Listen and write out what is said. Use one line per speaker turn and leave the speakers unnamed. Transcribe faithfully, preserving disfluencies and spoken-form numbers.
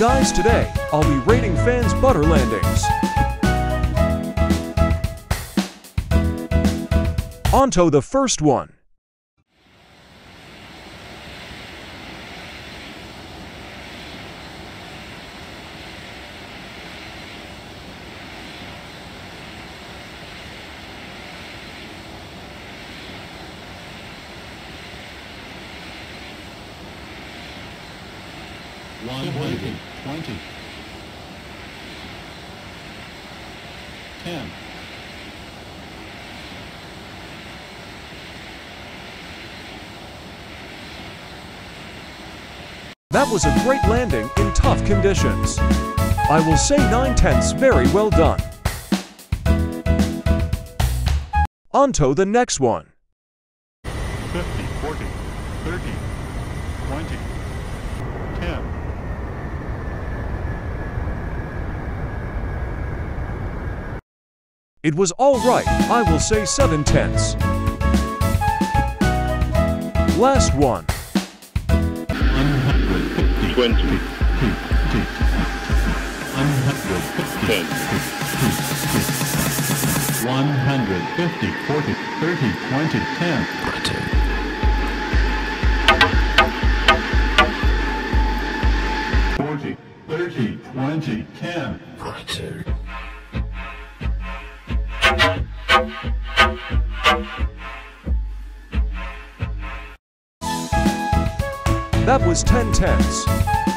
guys, today I'll be rating fans' butter landings. Onto the first one.
one hundred twenty. ten.
That was a great landing in tough conditions. I will say nine tenths, very well done. Onto the next one.
fifty, forty, thirty, twenty, ten.
It was all right, I will say seven tenths. Last one.
one hundred fifty.
twenty.
one hundred fifty. one hundred fifty, forty, thirty, twenty, ten. forty, thirty, twenty, ten.
That was ten tenths.